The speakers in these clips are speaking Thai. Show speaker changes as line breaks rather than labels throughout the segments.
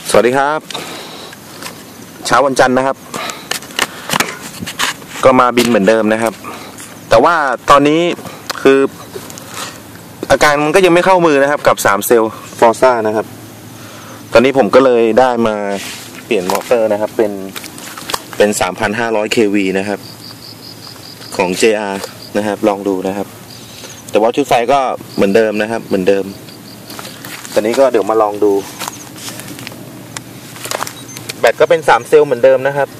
สวัสดีครับเช้าวันจันทร์นะครับก็มาบินเหมือนเดิมนะครับแต่ว่าตอนนี้คืออาการมันก็ยังไม่เข้ามือนะครับกับ3เซลล์ฟอร์ซ่านะครับตอนนี้ผมก็เลยได้มาเปลี่ยนมอเตอร์นะครับเป็น 3,500 kV นะครับของ JR นะครับลองดูนะครับแต่ว่าชุดไฟก็เหมือนเดิมนะครับเหมือนเดิมตอนนี้ก็เดี๋ยวมาลองดูแบตก็เป็น3เซลล์เหมือนเดิมนะครับ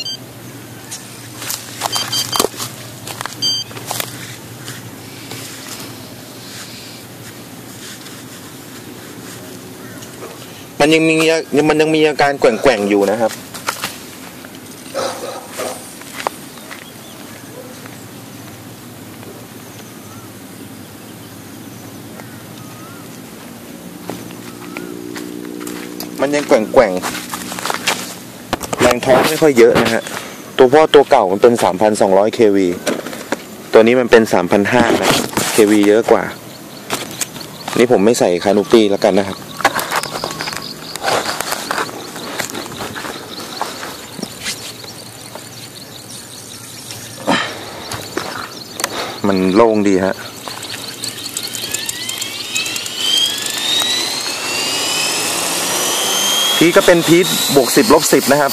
มันยังมีอาการแกว่งอยู่นะครับมันยังแกว่งแรงท้องไม่ค่อยเยอะนะฮะตัวเก่ามันเป็น 3,200 kV ตัวนี้มันเป็น 3,500 นะ kV เยอะกว่านี่ผมไม่ใส่คานูปี้แล้วกันนะครับมันโล่งดีฮะพีก็เป็นพีบวก10 ลบ 10นะครับ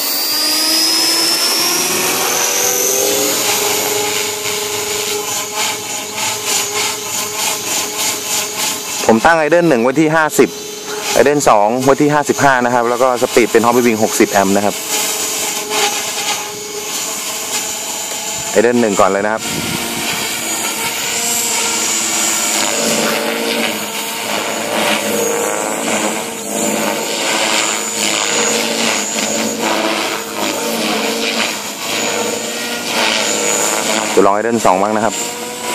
ผมตั้งไอเดน1ไว้ที่50ไอเดน2ไว้ที่55นะครับแล้วก็สปีดเป็นฮอปปี้วิง60 แอมป์นะครับไอเดน1ก่อนเลยนะครับเดี๋ยวลองไอเดน2บ้างนะครับ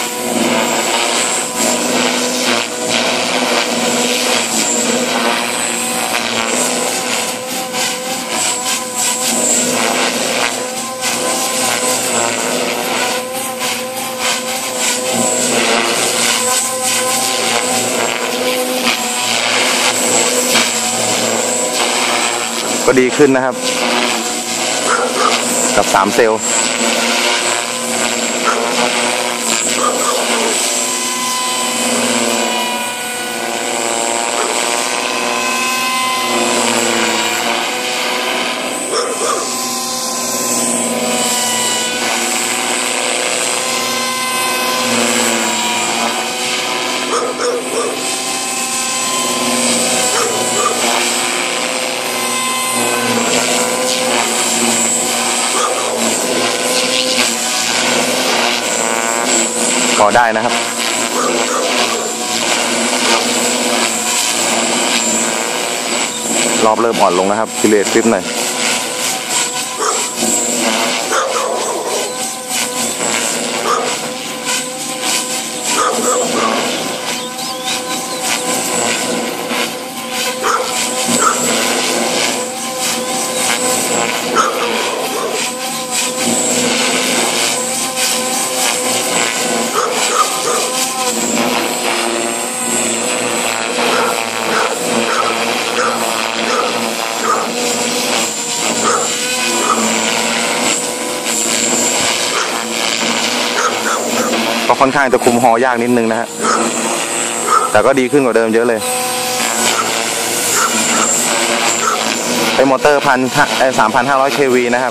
ก็ดีขึ้นนะครับกับ3เซลล์พอได้นะครับรอบเริ่มอ่อนลงนะครับพิเรตคลิปหน่อยก็ค่อนข้างจะคุมฮอยากนิดนึงนะฮะแต่ก็ดีขึ้นกว่าเดิมเยอะเลยเป็นมอเตอร์3,500 kV นะครับ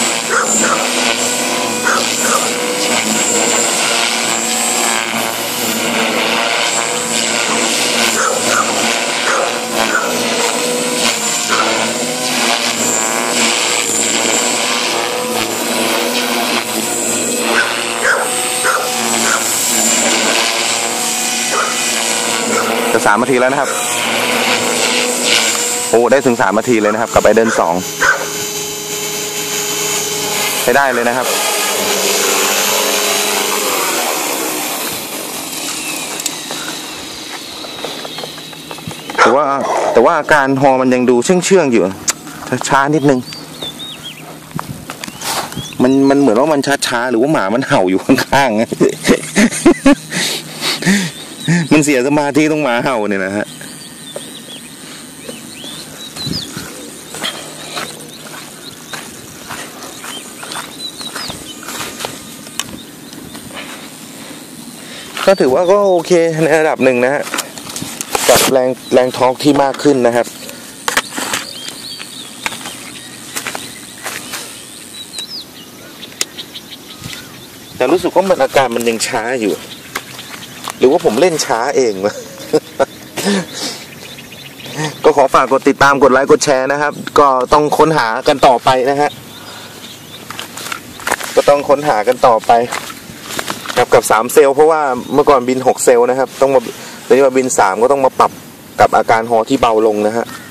จะ3 นาทีแล้วนะครับโอ้ได้ถึง3 นาทีเลยนะครับกับไอเดน2ใช้ได้เลยนะครับแต่ว่าอาการฮอมันยังดูเชื่องอยู่ช้านิดนึงมันเหมือนว่ามันช้าหรือว่าหมามันเห่าอยู่ข้างๆมันเสียสมาธิตรงหมาเห่าเนี่ยนะฮะถือว่าก็โอเคในระดับหนึ่งนะฮะกับแรงทอร์กที่มากขึ้นนะครับแต่รู้สึกว่าอาการมันยังช้าอยู่หรือว่าผมเล่นช้าเองวะ ก็ขอฝากกดติดตามกดไลค์กดแชร์นะครับก็ต้องค้นหากันต่อไปนะฮะก็ต้องค้นหากันต่อไปกับ3เซลล์เพราะว่าเมื่อก่อนบิน6เซลล์นะครับต้องมาตอนนี้มาบิน3ก็ต้องมาปรับกับอาการฮอที่เบาลงนะฮะ